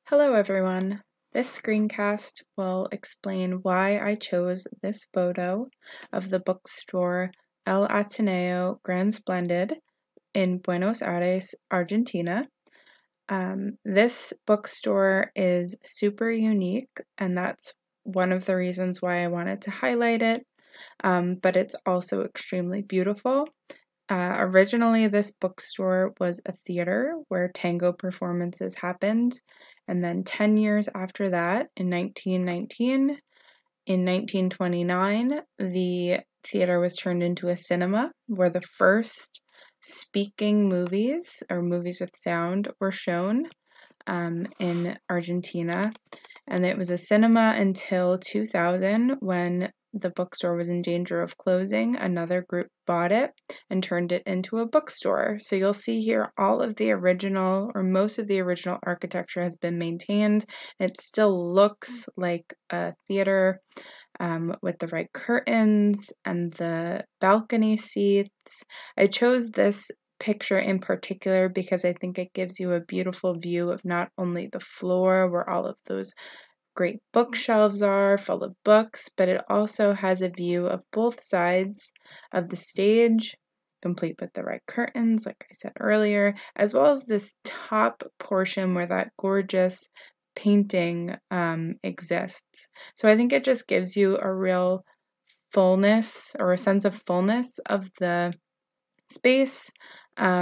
Hello everyone. This screencast will explain why I chose this photo of the bookstore El Ateneo Grand Splendid in Buenos Aires, Argentina. This bookstore is super unique, and that's one of the reasons why I wanted to highlight it, but it's also extremely beautiful. Originally, this bookstore was a theater where tango performances happened, and then 10 years after that, in 1919, in 1929, the theater was turned into a cinema where the first speaking movies, or movies with sound, were shown in Argentina. And it was a cinema until 2000 when the bookstore was in danger of closing. Another group bought it and turned it into a bookstore. So you'll see here all of the original, or most of the original architecture has been maintained. It still looks like a theater with the right curtains and the balcony seats. I chose this picture in particular because I think it gives you a beautiful view of not only the floor where all of those great bookshelves are full of books, but it also has a view of both sides of the stage, complete with the right curtains, like I said earlier, as well as this top portion where that gorgeous painting exists. So I think it just gives you a real fullness, or a sense of fullness of the space,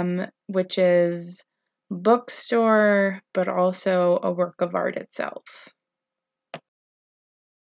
which is bookstore, but also a work of art itself.